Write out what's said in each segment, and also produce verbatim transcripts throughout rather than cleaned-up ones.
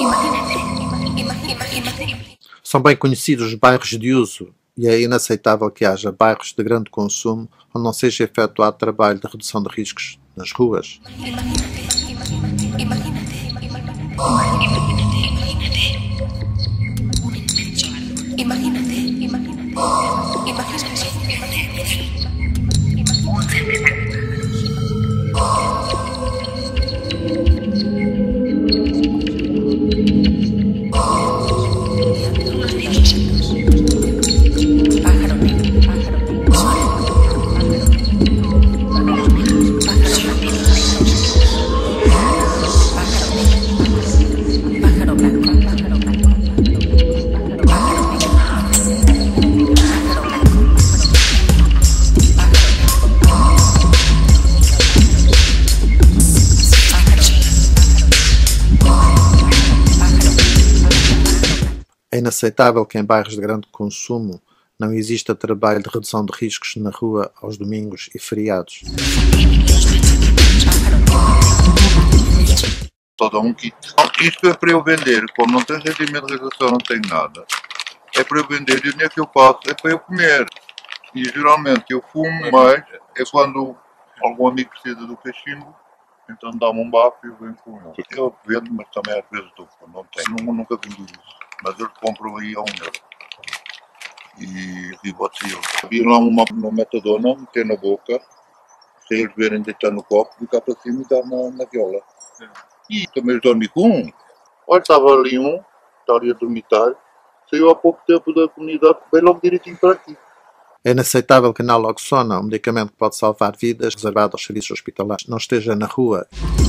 São bem conhecidos os bairros de uso e é inaceitável que haja bairros de grande consumo onde não seja efetuado trabalho de redução de riscos nas ruas. É inaceitável que em bairros de grande consumo não exista trabalho de redução de riscos na rua aos domingos e feriados. Todo um kit. Isto é para eu vender, como não tem rendimento de realização, não tenho nada. É para eu vender e o dinheiro que eu faço é para eu comer. E geralmente eu fumo mais, é quando algum amigo precisa do cachimbo, então dá-me um bafo e eu venho com ele. Eu vendo, mas também às vezes estou, não tenho, nunca vendi isso. Mas eu compro aí a um euro. E ribotil. Vi lá uma, uma metadona, meter na boca, se eles verem deitar no copo, ficar para cima e dar na, na viola. E também dormi com um. Olha, estava ali um, está ali a dormitar, saiu há pouco tempo da comunidade, veio logo direitinho para aqui. É inaceitável que a naloxona, um medicamento que pode salvar vidas, reservado aos serviços hospitalares, não esteja na rua.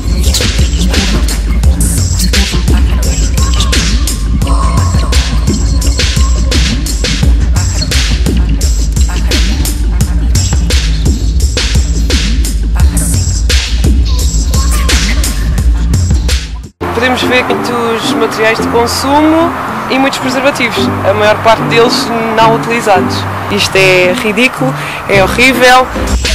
Podemos ver muitos materiais de consumo e muitos preservativos, a maior parte deles não utilizados. Isto é ridículo, é horrível.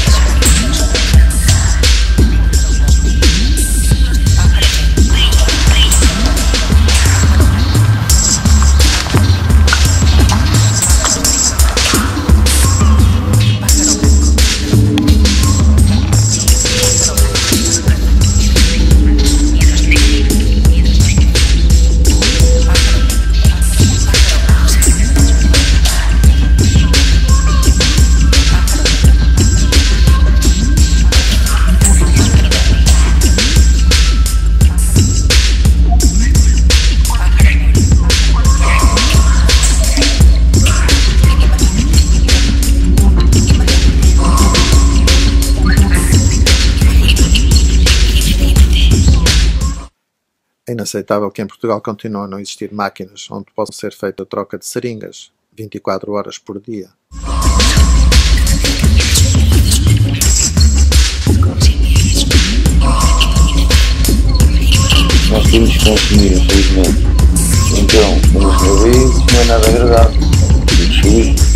É inaceitável que em Portugal continue a não existir máquinas onde possa ser feita a troca de seringas vinte e quatro horas por dia. Nós temos que consumir, infelizmente. Então, como eu vi, não é nada agradável. Tudo sujo.